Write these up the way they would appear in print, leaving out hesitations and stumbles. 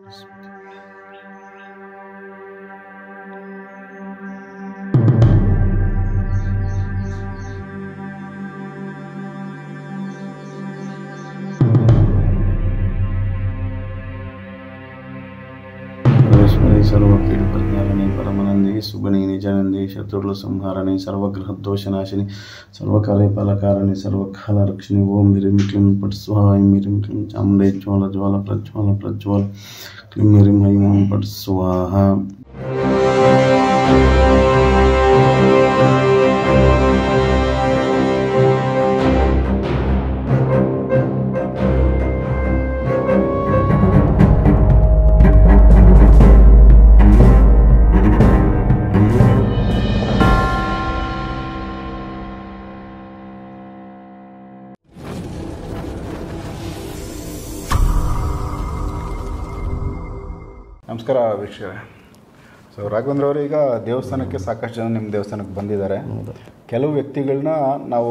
सर्वपीडप्रज्ञालने परमानंदे सुगणे निजानंदे शत्रुल संहारणे सर्वग्रहदोषनाशिनि सर्वकार्यफलकारणे सर्वकालरक्षिणि ओम ह्रीं क्लीं पट स्वाहा ऐं ह्रीं क्लीं चामुण्डे ज्वाल ज्वाल प्रज्वाल प्रज्वल क्लीं ह्रीं ऐं ओम पट स्वाहा। ನಮಸ್ಕಾರ ವೀಕ್ಷಕರೇ. ಸೊ ರಾಘವೇಂದ್ರ ಅವರು ಈಗ ದೇವಸ್ಥಾನಕ್ಕೆ ಸಾಕಷ್ಟು ಜನ ನಿಮ್ಮ ದೇವಸ್ಥಾನಕ್ಕೆ ಬಂದಿದ್ದಾರೆ. ಕೆಲವು ವ್ಯಕ್ತಿಗಳನ್ನ ನಾವು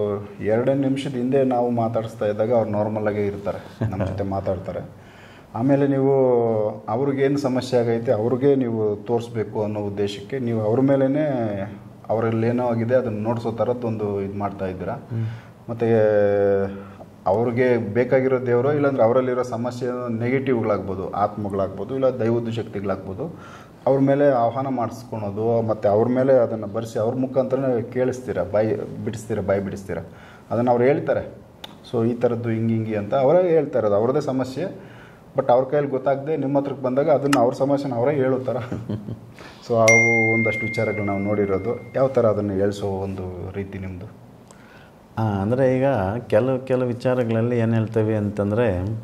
2 ನಿಮಿಷದ ಹಿಂದೆ ನಾವು ಮಾತಾಡಿಸ್ತಾ ಇದ್ದಾಗ ಅವ್ರು ನಾರ್ಮಲಾಗೇ ಇರ್ತಾರೆ, ನಮ್ಮ ಜೊತೆ ಮಾತಾಡ್ತಾರೆ. ಆಮೇಲೆ ನೀವು ಅವ್ರಿಗೇನು ಸಮಸ್ಯೆ ಆಗೈತೆ ಅವ್ರಿಗೆ ನೀವು ತೋರಿಸ್ಬೇಕು ಅನ್ನೋ ಉದ್ದೇಶಕ್ಕೆ ನೀವು ಅವ್ರ ಮೇಲೇ ಅವರಲ್ಲೇನೋ ಆಗಿದೆ ಅದನ್ನು ನೋಡಿಸೋ ಥರದ್ದೊಂದು ಇದು ಮಾಡ್ತಾ ಇದ್ದೀರಾ. ಮತ್ತು ಅವ್ರಿಗೆ ಬೇಕಾಗಿರೋ ದೇವರು ಇಲ್ಲಾಂದ್ರೆ ಅವರಲ್ಲಿರೋ ಸಮಸ್ಯೆ ನೆಗೆಟಿವ್ಗಳಾಗ್ಬೋದು, ಆತ್ಮಗಳಾಗ್ಬೋದು, ಇಲ್ಲ ದೈವದ ಶಕ್ತಿಗಳಾಗ್ಬೋದು, ಅವ್ರ ಮೇಲೆ ಆಹ್ವಾನ ಮಾಡಿಸ್ಕೊಳೋದು ಮತ್ತು ಅವ್ರ ಮೇಲೆ ಅದನ್ನು ಬರೆಸಿ ಅವ್ರ ಮುಖಾಂತರ ಕೇಳಿಸ್ತೀರ, ಬಾಯಿ ಬಿಡಿಸ್ತೀರ. ಅದನ್ನು ಅವ್ರು ಹೇಳ್ತಾರೆ. ಸೊ ಈ ಥರದ್ದು ಹಿಂಗೆ ಅಂತ ಅವರೇ ಹೇಳ್ತಾ ಇರೋದು, ಅವ್ರದ್ದೇ ಸಮಸ್ಯೆ. ಬಟ್ ಅವ್ರ ಕೈಯಲ್ಲಿ ಗೊತ್ತಾಗದೆ ನಿಮ್ಮ ಹತ್ರಕ್ಕೆ ಬಂದಾಗ ಅದನ್ನು ಅವ್ರ ಸಮಸ್ಯೆನ ಅವರೇ ಹೇಳೋ ಥರ. ಸೊ ಅವು ಒಂದಷ್ಟು ವಿಚಾರಗಳು ನಾವು ನೋಡಿರೋದು. ಯಾವ ಥರ ಅದನ್ನು ಹೇಳಿಸೋ ಒಂದು ರೀತಿ ನಿಮ್ಮದು? ಅಂದರೆ ಈಗ ಕೆಲವು ವಿಚಾರಗಳಲ್ಲಿ ಏನು ಹೇಳ್ತೀವಿ ಅಂತಂದರೆ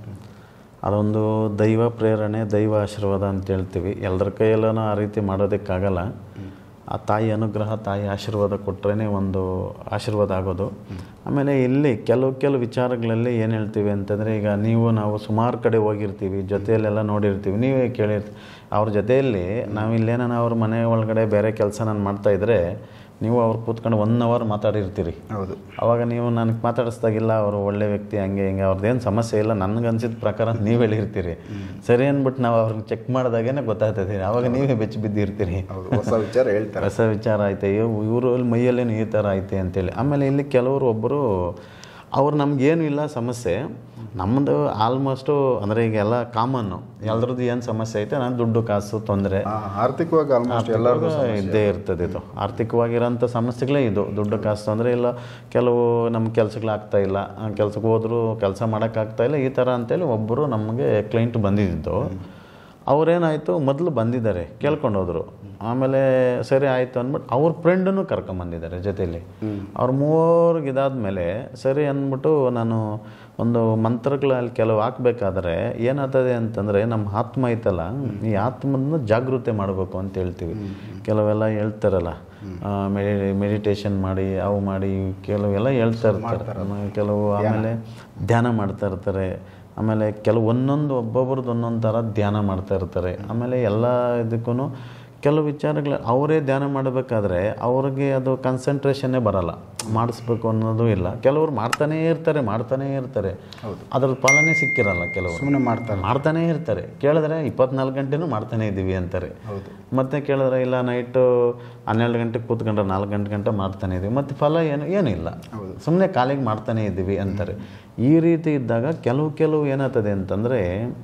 ಅದೊಂದು ದೈವ ಪ್ರೇರಣೆ, ದೈವ ಆಶೀರ್ವಾದ ಅಂತ ಹೇಳ್ತೀವಿ. ಎಲ್ಲರ ಕೈಯಲ್ಲೂ ಆ ರೀತಿ ಮಾಡೋದಕ್ಕಾಗಲ್ಲ. ಆ ತಾಯಿ ಅನುಗ್ರಹ, ತಾಯಿ ಆಶೀರ್ವಾದ ಕೊಟ್ಟರೆ ಒಂದು ಆಶೀರ್ವಾದ ಆಗೋದು. ಆಮೇಲೆ ಇಲ್ಲಿ ಕೆಲವು ವಿಚಾರಗಳಲ್ಲಿ ಏನು ಹೇಳ್ತೀವಿ ಅಂತಂದರೆ, ಈಗ ನಾವು ಸುಮಾರು ಕಡೆ ಹೋಗಿರ್ತೀವಿ, ಜೊತೆಯಲ್ಲೆಲ್ಲ ನೋಡಿರ್ತೀವಿ, ನೀವೇ ಕೇಳಿರ್ತೀವಿ. ಅವ್ರ ಜೊತೆಯಲ್ಲಿ ನಾವಿಲ್ಲೇನ ಅವ್ರ ಮನೆ ಒಳಗಡೆ ಬೇರೆ ಕೆಲಸ ನಾನು ಮಾಡ್ತಾಯಿದ್ರೆ ನೀವು ಅವ್ರು ಕೂತ್ಕೊಂಡು 1 ಅವರ್ ಮಾತಾಡಿರ್ತೀರಿ. ಹೌದು. ಅವಾಗ ನೀವು ನನಗೆ ಮಾತಾಡಿಸ್ದಾಗಿಲ್ಲ ಅವರು ಒಳ್ಳೆ ವ್ಯಕ್ತಿ, ಹಂಗೆ ಅವ್ರದ್ದೇನು ಸಮಸ್ಯೆ ಇಲ್ಲ ನನಗನ್ಸಿದ ಪ್ರಕಾರ ನೀವು ಹೇಳಿರ್ತೀರಿ. ಸರಿ ಅಂದ್ಬಿಟ್ಟು ನಾವು ಅವ್ರಿಗೆ ಚೆಕ್ ಮಾಡಿದಾಗೇ ಗೊತ್ತಾಗ್ತದೆ. ಆವಾಗ ನೀವೇ ಬೆಚ್ಚಿ ಬಿದ್ದಿರ್ತೀರಿ. ಹೊಸ ವಿಚಾರ ಹೇಳ್ತಾರೆ, ಹೊಸ ವಿಚಾರ ಐತೆ, ಇವರು ಮೈಯಲ್ಲೇನು ಈ ಥರ ಐತೆ ಅಂತೇಳಿ. ಆಮೇಲೆ ಇಲ್ಲಿ ಒಬ್ಬರು ಅವ್ರು ನಮಗೇನು ಇಲ್ಲ ಸಮಸ್ಯೆ, ನಮ್ಮದು ಆಲ್ಮೋಸ್ಟು ಅಂದರೆ ಈಗ ಎಲ್ಲ ಕಾಮನ್ನು ಎಲ್ಲರದ್ದು ಏನು ಸಮಸ್ಯೆ ಐತೆ, ನಾನು ದುಡ್ಡು ಕಾಸು ತೊಂದರೆ ಆರ್ಥಿಕವಾಗಿ ಆಲ್ಮೋಸ್ಟ್ ಎಲ್ಲರಿಗೂ ಇದ್ದೇ ಇರ್ತದೆ. ಇದು ಆರ್ಥಿಕವಾಗಿರೋಂಥ ಸಮಸ್ಯೆಗಳೇ ಇದು. ದುಡ್ಡು ಕಾಸು ತೊಂದರೆ ಇಲ್ಲ, ಕೆಲವು ನಮ್ಮ ಕೆಲಸಗಳಾಗ್ತಾಯಿಲ್ಲ, ಕೆಲಸಕ್ಕೆ ಹೋದರೂ ಕೆಲಸ ಮಾಡೋಕ್ಕಾಗ್ತಾಯಿಲ್ಲ, ಈ ಥರ ಅಂತೇಳಿ ಒಬ್ಬರು ನಮಗೆ ಕ್ಲೈಂಟ್ ಬಂದಿದ್ದು. ಅವರೇನಾಯಿತು, ಮೊದಲು ಬಂದಿದ್ದಾರೆ, ಕೇಳ್ಕೊಂಡೋದ್ರು. ಆಮೇಲೆ ಸರಿ ಆಯಿತು ಅಂದ್ಬಿಟ್ಟು ಅವ್ರ ಫ್ರೆಂಡನ್ನು ಕರ್ಕೊಂಬಂದಿದ್ದಾರೆ ಜೊತೆಯಲ್ಲಿ. ಅವ್ರ 3 ಇದಾದಮೇಲೆ ಸರಿ ಅಂದ್ಬಿಟ್ಟು ನಾನು ಒಂದು ಮಂತ್ರಗಳಲ್ಲಿ ಕೆಲವು ಹಾಕಬೇಕಾದ್ರೆ ಏನಾಗ್ತದೆ ಅಂತಂದರೆ, ನಮ್ಮ ಆತ್ಮ ಐತಲ್ಲ, ಈ ಆತ್ಮನ ಜಾಗೃತಿ ಮಾಡಬೇಕು ಅಂತ ಹೇಳ್ತೀವಿ. ಕೆಲವೆಲ್ಲ ಹೇಳ್ತಾರಲ್ಲ, ಮೆಡಿಟೇಷನ್ ಮಾಡಿ, ಅವು ಮಾಡಿ, ಕೆಲವೆಲ್ಲ ಹೇಳ್ತಾ ಇರ್ತಾರೆ ಕೆಲವು. ಆಮೇಲೆ ಧ್ಯಾನ ಮಾಡ್ತಾ ಇರ್ತಾರೆ. ಆಮೇಲೆ ಒಬ್ಬೊಬ್ರದ್ದು ಒಂದೊಂದು ಥರ ಧ್ಯಾನ ಮಾಡ್ತಾ ಇರ್ತಾರೆ. ಆಮೇಲೆ ಎಲ್ಲ ಇದಕ್ಕೂ ಕೆಲವು ವಿಚಾರಗಳು ಅವರೇ ಧ್ಯಾನ ಮಾಡಬೇಕಾದ್ರೆ ಅವ್ರಿಗೆ ಅದು ಕಾನ್ಸಂಟ್ರೇಷನ್ನೇ ಬರಲ್ಲ, ಮಾಡಿಸ್ಬೇಕು ಅನ್ನೋದು ಇಲ್ಲ. ಕೆಲವರು ಮಾಡ್ತಾನೇ ಇರ್ತಾರೆ, ಅದ್ರ ಪಾಲನೆ ಸಿಕ್ಕಿರಲ್ಲ. ಕೆಲವರು ಸುಮ್ಮನೆ ಮಾಡ್ತಾನೇ ಇರ್ತಾರೆ. ಕೇಳಿದ್ರೆ 24 ಗಂಟೆನೂ ಮಾಡ್ತಾನೇ ಇದ್ದೀವಿ ಅಂತಾರೆ. ಮತ್ತೆ ಕೇಳಿದ್ರೆ ಇಲ್ಲ, ನೈಟು 12 ಗಂಟೆಗೆ ಕೂತ್ಕೊಂಡ್ರೆ 4 ಗಂಟೆ ಮಾಡ್ತಾನೆ ಇದ್ದೀವಿ, ಮತ್ತು ಫಲ ಏನಿಲ್ಲ, ಸುಮ್ಮನೆ ಕಾಲಿಗೆ ಮಾಡ್ತಾನೇ ಇದ್ದೀವಿ ಅಂತಾರೆ. ಈ ರೀತಿ ಇದ್ದಾಗ ಕೆಲವು ಏನಾಗ್ತದೆ ಅಂತಂದರೆ,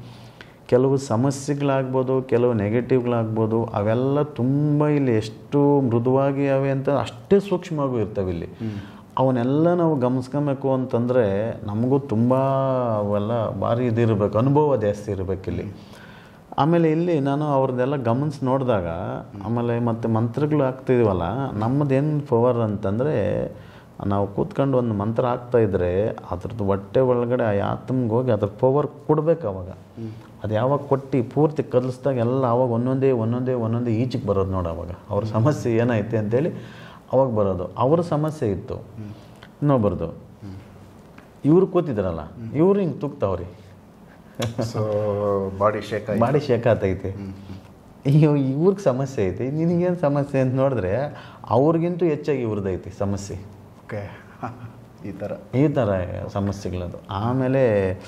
ಕೆಲವು ಸಮಸ್ಯೆಗಳಾಗ್ಬೋದು, ಕೆಲವು ನೆಗೆಟಿವ್ಗಳಾಗ್ಬೋದು, ಅವೆಲ್ಲ ತುಂಬ ಇಲ್ಲಿ ಎಷ್ಟು ಮೃದುವಾಗಿ ಅವೆ ಅಂತ ಅಷ್ಟೇ ಸೂಕ್ಷ್ಮವಾಗೂ ಇರ್ತವೆ. ಇಲ್ಲಿ ಅವನ್ನೆಲ್ಲ ನಾವು ಗಮನಿಸ್ಕೊಬೇಕು ಅಂತಂದರೆ ನಮಗೂ ತುಂಬ ಅವೆಲ್ಲ ಭಾರಿ ಇದಿರಬೇಕು, ಅನುಭವ ಜಾಸ್ತಿ ಇರಬೇಕಿಲ್ಲಿ. ಆಮೇಲೆ ಇಲ್ಲಿ ನಾನು ಅವ್ರದ್ದೆಲ್ಲ ಗಮನಿಸಿ ನೋಡಿದಾಗ, ಆಮೇಲೆ ಮತ್ತು ಮಂತ್ರಗಳು ಹಾಕ್ತಿದ್ದೀವಲ್ಲ, ನಮ್ಮದೇನು ಪವರ್ ಅಂತಂದರೆ, ನಾವು ಕೂತ್ಕೊಂಡು ಒಂದು ಮಂತ್ರ ಹಾಕ್ತಾಯಿದ್ರೆ ಅದ್ರದ್ದು ಹೊಟ್ಟೆ ಒಳಗಡೆ ಆ ಆತ್ಮಗೆ ಹೋಗಿ ಅದ್ರ ಪವರ್ ಕೊಡ್ಬೇಕು. ಅವಾಗ ಅದು ಯಾವಾಗ ಕೊಟ್ಟು ಪೂರ್ತಿ ಕದಲಿಸ್ದಾಗ ಎಲ್ಲ ಅವಾಗ ಒಂದೊಂದೇ ಈಚೆಗೆ ಬರೋದು ನೋಡಿ. ಅವಾಗ ಅವ್ರ ಸಮಸ್ಯೆ ಏನೈತೆ ಅಂತೇಳಿ ಅವಾಗ ಬರೋದು. ಅವ್ರ ಸಮಸ್ಯೆ ಇತ್ತು ಇನ್ನೊಬ್ಬರದು, ಇವ್ರು ಕೂತಿದ್ರಲ್ಲ, ಇವ್ರು ಹಿಂಗೆ ತುಕ್ತಾವ್ರಿ, ಬಾಡಿ ಶೇಕ್ ಆಗ್ತೈತೆ. ಇವ್ರಿಗೆ ಸಮಸ್ಯೆ ಐತಿ, ನಿನಗೇನು ಸಮಸ್ಯೆ ಅಂತ ನೋಡಿದ್ರೆ ಅವ್ರಿಗಿಂತೂ ಹೆಚ್ಚಾಗಿ ಇವ್ರದ್ದೈತಿ ಸಮಸ್ಯೆ. ಈ ಥರ ಸಮಸ್ಯೆಗಳದು. ಆಮೇಲೆ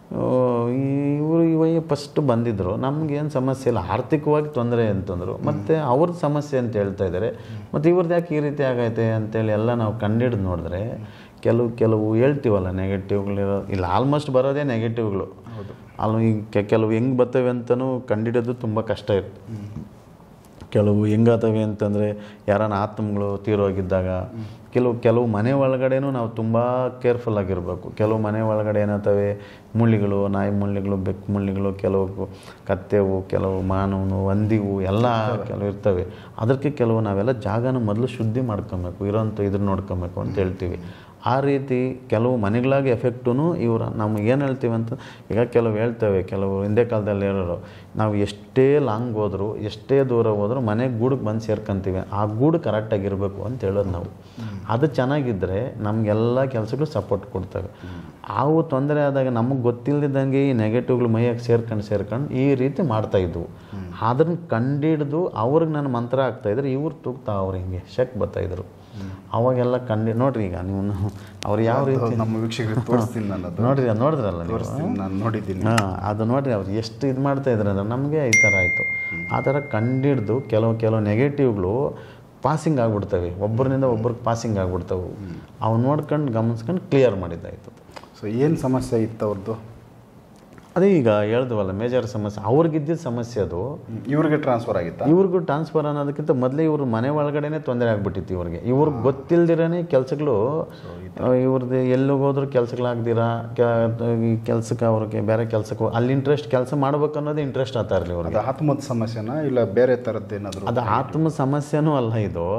ಇವಾಗ ಫಸ್ಟ್ ಬಂದಿದ್ದರು, ನಮಗೇನು ಸಮಸ್ಯೆ ಇಲ್ಲ, ಆರ್ಥಿಕವಾಗಿ ತೊಂದರೆ ಅಂತಂದರು. ಮತ್ತು ಅವ್ರದ್ದು ಸಮಸ್ಯೆ ಅಂತ ಹೇಳ್ತಾ ಇದ್ದಾರೆ. ಮತ್ತು ಇವ್ರದ್ದು ಯಾಕೆ ಈ ರೀತಿ ಆಗೈತೆ ಅಂತೇಳಿ ಎಲ್ಲ ನಾವು ಕಂಡಿಡ್ದು ನೋಡಿದ್ರೆ ಕೆಲವು ಹೇಳ್ತೀವಲ್ಲ ನೆಗೆಟಿವ್ಗಳಿರೋ, ಇಲ್ಲ ಆಲ್ಮೋಸ್ಟ್ ಬರೋದೇ ನೆಗೆಟಿವ್ಗಳು. ಅಲ್ಲಿ ಕೆಲವು ಹೆಂಗೆ ಬರ್ತವೆ ಅಂತಲೂ ಕಂಡಿಡೋದು ತುಂಬ ಕಷ್ಟ ಇರುತ್ತೆ. ಕೆಲವು ಹೆಂಗಾತವೆ ಅಂತಂದರೆ ಯಾರನ್ನ ಆತ್ಮಗಳು ತೀರೋಗಿದ್ದಾಗ, ಕೆಲವು ಮನೆ ಒಳಗಡೆನೂ ನಾವು ತುಂಬ ಕೇರ್ಫುಲ್ ಆಗಿರಬೇಕು. ಕೆಲವು ಮನೆ ಒಳಗಡೆ ಏನಾಗ್ತವೆ, ಮುಳ್ಳಿಗಳು, ನಾಯಿ ಮುಳ್ಳಿಗಳು, ಬೆಕ್ಕು ಮುಳ್ಳಿಗಳು, ಕೆಲವು ಕತ್ತೆವು, ಕೆಲವು ಮಾನವನು, ಹಂದಿವು ಎಲ್ಲ ಕೆಲವು ಇರ್ತವೆ. ಅದಕ್ಕೆ ಕೆಲವು ನಾವೆಲ್ಲ ಜಾಗನ ಮೊದಲು ಶುದ್ಧಿ ಮಾಡ್ಕೊಬೇಕು, ಇರೋಂಥ ಇದನ್ನ ನೋಡ್ಕೊಬೇಕು ಅಂತ ಹೇಳ್ತೀವಿ. ಆ ರೀತಿ ಕೆಲವು ಮನೆಗಳಾಗಿ ಎಫೆಕ್ಟೂ ಇವರು ನಮ್ಗೆ ಏನು ಹೇಳ್ತೀವಿ ಅಂತ, ಈಗ ಕೆಲವು ಹೇಳ್ತೇವೆ, ಕೆಲವು ಹಿಂದೆ ಕಾಲದಲ್ಲಿ ಹೇಳೋರು, ನಾವು ಎಷ್ಟೇ ಲಾಂಗ್ ಹೋದರೂ ಎಷ್ಟೇ ದೂರ ಹೋದರೂ ಮನೆಗೆ ಗೂಡಿಗೆ ಬಂದು ಸೇರ್ಕೊಂತೀವಿ, ಆ ಗೂಡು ಕರೆಕ್ಟಾಗಿರಬೇಕು ಅಂತ ಹೇಳೋದು ನಾವು. ಅದು ಚೆನ್ನಾಗಿದ್ದರೆ ನಮಗೆಲ್ಲ ಕೆಲಸಗಳು ಸಪೋರ್ಟ್ ಕೊಡ್ತವೆ. ಅವು ತೊಂದರೆ ಆದಾಗ ನಮಗೆ ಗೊತ್ತಿಲ್ಲದಂಗೆ ಈ ನೆಗೆಟಿವ್ಗಳು ಮೈಯಾಗಿ ಸೇರ್ಕೊಂಡು ಈ ರೀತಿ ಮಾಡ್ತಾಯಿದ್ವು. ಅದನ್ನು ಕಂಡಿಡ್ದು ಅವ್ರಿಗೆ ನಾನು ಮಂತ್ರ ಆಗ್ತಾಯಿದ್ರೆ ಇವ್ರು ತೂಗ್ತಾ ಅವ್ರು ಹಿಂಗೆ ಶಕ್ ಬರ್ತಾಯಿದ್ರು. ಅವಾಗೆಲ್ಲ ನೋಡ್ರಿ, ಈಗ ನೀವು ಅವ್ರು ಯಾವ ರೀತಿ ನಮ್ಮ ವೀಕ್ಷಕರಿಗೆ ತೋರಿಸ್ತೀನಿ ನಾನು, ನೋಡಿದ್ರಲ್ಲ ನೀವು, ನಾನು ನೋಡಿದ್ದೀನಿ. ಅದು ನೋಡ್ರಿ ಅವ್ರು ಎಷ್ಟು ಇದು ಮಾಡ್ತಾಯಿದ್ರು ಅಂದ್ರೆ ನಮಗೆ ಈ ಥರ ಆಯಿತು. ಆ ಥರ ಕಂಡಿಡ್ದು ಕೆಲವು ನೆಗೆಟಿವ್ಗಳು ಪಾಸಿಂಗ್ ಆಗಿಬಿಡ್ತವೆ, ಒಬ್ಬರಿಂದ ಒಬ್ರಿಗೆ ಪಾಸಿಂಗ್ ಆಗಿಬಿಡ್ತವೆ. ಅವು ನೋಡ್ಕೊಂಡು ಗಮನಿಸ್ಕೊಂಡು ಕ್ಲಿಯರ್ ಮಾಡಿದ್ದಾಯಿತು. ಸೊ ಏನು ಸಮಸ್ಯೆ ಇತ್ತು ಅವ್ರದ್ದು? ಅದೇ ಈಗ ಹೇಳ್ದವಲ್ಲ, ಮೇಜರ್ ಸಮಸ್ಯೆ ಅವ್ರಿಗಿದ್ದಿದ್ದ ಸಮಸ್ಯೆ ಅದು ಇವ್ರಿಗೆ ಟ್ರಾನ್ಸ್ಫರ್ ಆಗಿತ್ತು. ಇವ್ರಿಗೂ ಟ್ರಾನ್ಸ್ಫರ್ ಅನ್ನೋದಕ್ಕಿಂತ ಮೊದಲೇ ಇವ್ರ ಮನೆ ಒಳಗಡೆನೇ ತೊಂದರೆ ಆಗ್ಬಿಟ್ಟಿತ್ತು ಇವ್ರಿಗೆ. ಇವ್ರಿಗೆ ಗೊತ್ತಿಲ್ದಿರೇ ಕೆಲಸಗಳು, ಇವ್ರದ್ದು ಎಲ್ಲಿಗೆ ಹೋದ್ರೂ ಕೆಲಸಗಳಾಗ್ದಿರಾ, ಕೆಲಸಕ್ಕೆ ಅವ್ರಿಗೆ ಬೇರೆ ಕೆಲಸಕ್ಕೆ ಅಲ್ಲಿ ಇಂಟ್ರೆಸ್ಟ್, ಕೆಲಸ ಮಾಡ್ಬೇಕು ಅನ್ನೋದು ಇಂಟ್ರೆಸ್ಟ್ ಆಗ್ತಾ ಇರಲಿ ಅವ್ರಿಗೆ. ಅದು ಆತ್ಮದ ಸಮಸ್ಯೆನಾ ಇಲ್ಲ ಬೇರೆ ಥರದ್ದೇನಾದರೂ? ಅದು ಆತ್ಮ ಸಮಸ್ಯೆನೂ ಅಲ್ಲ, ಇದು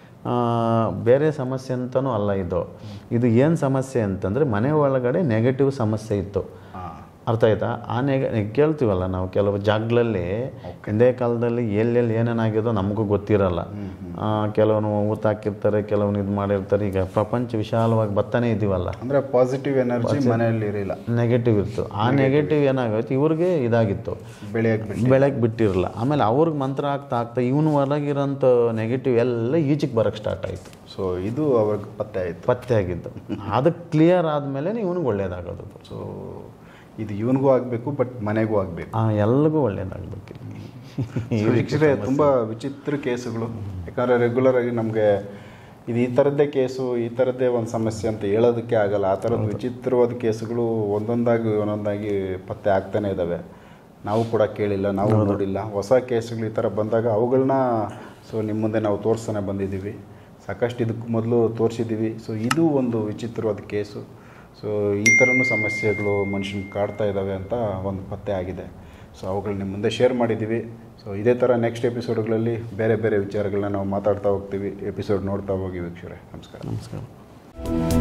ಬೇರೆ ಸಮಸ್ಯೆ ಅಂತಲೂ ಅಲ್ಲ. ಇದು ಏನು ಸಮಸ್ಯೆ ಅಂತಂದರೆ ಮನೆ ಒಳಗಡೆ ನೆಗೆಟಿವ್ ಸಮಸ್ಯೆ ಇತ್ತು. ಅರ್ಥ ಆಯ್ತಾ? ಕೇಳ್ತೀವಲ್ಲ ನಾವು ಕೆಲವು ಜಾಗಗಳಲ್ಲಿ, ಹಿಂದೆ ಕಾಲದಲ್ಲಿ ಎಲ್ಲೆಲ್ಲಿ ಏನೇನಾಗಿದೋ ನಮಗೂ ಗೊತ್ತಿರಲ್ಲ. ಕೆಲವನು ಊತ ಹಾಕಿರ್ತಾರೆ, ಕೆಲವನು ಇದು ಮಾಡಿರ್ತಾರೆ. ಈಗ ಪ್ರಪಂಚ ವಿಶಾಲವಾಗಿ ಬರ್ತಾನೆ ಇದ್ದೀವಲ್ಲ, ಅಂದರೆ ಪಾಸಿಟಿವ್ ಎನರ್ಜಿ ಮನೆಯಲ್ಲಿ ಇರಲಿಲ್ಲ, ನೆಗೆಟಿವ್ ಇತ್ತು. ಆ ನೆಗೆಟಿವ್ ಏನಾಗುತ್ತೆ, ಇವ್ರಿಗೆ ಇದಾಗಿತ್ತು, ಬೆಳಗ್ಗೆ ಬಿಟ್ಟಿರಲ್ಲ. ಆಮೇಲೆ ಅವ್ರಿಗೆ ಮಂತ್ರ ಆಗ್ತಾ ಇವನು ಹೊರಗಿರೋಂಥ ನೆಗೆಟಿವ್ ಎಲ್ಲ ಈಚೆಗೆ ಬರೋಕ್ಕೆ ಸ್ಟಾರ್ಟ್ ಆಯಿತು. ಸೊ ಇದು ಅವ್ರಿಗೆ ಪತ್ತೆ ಆಗಿದ್ದು. ಅದಕ್ಕೆ ಕ್ಲಿಯರ್ ಆದಮೇಲೆ ಇವನಿಗೆ ಒಳ್ಳೇದಾಗೋದು. ಸೊ ಇದು ಇವನಿಗೂ ಆಗಬೇಕು, ಬಟ್ ಮನೆಗೂ ಆಗಬೇಕು, ಎಲ್ರಿಗೂ ಒಳ್ಳೇದಾಗಬೇಕು. ವೀಕ್ಷಕರೇ, ತುಂಬ ವಿಚಿತ್ರ ಕೇಸುಗಳು. ಯಾಕಂದರೆ ರೆಗ್ಯುಲರ್ ಆಗಿ ನಮಗೆ ಇದು ಈ ಥರದ್ದೇ ಕೇಸು, ಈ ಥರದ್ದೇ ಒಂದು ಸಮಸ್ಯೆ ಅಂತ ಹೇಳೋದಕ್ಕೆ ಆಗಲ್ಲ. ಆ ಥರದ ವಿಚಿತ್ರವಾದ ಕೇಸುಗಳು ಒಂದೊಂದಾಗಿ ಪತ್ತೆ ಆಗ್ತಾನೆ ಇದ್ದಾವೆ. ನಾವು ಕೂಡ ಕೇಳಿಲ್ಲ, ನಾವು ನೋಡಿಲ್ಲ. ಹೊಸ ಕೇಸುಗಳು ಈ ಥರ ಬಂದಾಗ ಅವುಗಳನ್ನ ನಿಮ್ಮ ಮುಂದೆ ನಾವು ತೋರಿಸ್ತಾನೆ ಬಂದಿದ್ದೀವಿ. ಸಾಕಷ್ಟು ಇದಕ್ಕೆ ಮೊದಲು ತೋರಿಸಿದ್ದೀವಿ. ಸೊ ಇದು ಒಂದು ವಿಚಿತ್ರವಾದ ಕೇಸು. ಸೊ ಈ ಥರನೂ ಸಮಸ್ಯೆಗಳು ಮನುಷ್ಯನ ಕಾಡ್ತಾ ಇದ್ದಾವೆ ಅಂತ ಒಂದು ಪತ್ತೆ ಆಗಿದೆ. ಸೊ ಅವುಗಳನ್ನ ನಿಮ್ಮ ಮುಂದೆ ಶೇರ್ ಮಾಡಿದ್ದೀವಿ. ಸೊ ಇದೇ ಥರ ನೆಕ್ಸ್ಟ್ ಎಪಿಸೋಡ್ಗಳಲ್ಲಿ ಬೇರೆ ಬೇರೆ ವಿಚಾರಗಳನ್ನ ನಾವು ಮಾತಾಡ್ತಾ ಹೋಗ್ತೀವಿ. ಎಪಿಸೋಡ್ ನೋಡ್ತಾ ಹೋಗಿ ವೀಕ್ಷಕರೇ. ನಮಸ್ಕಾರ.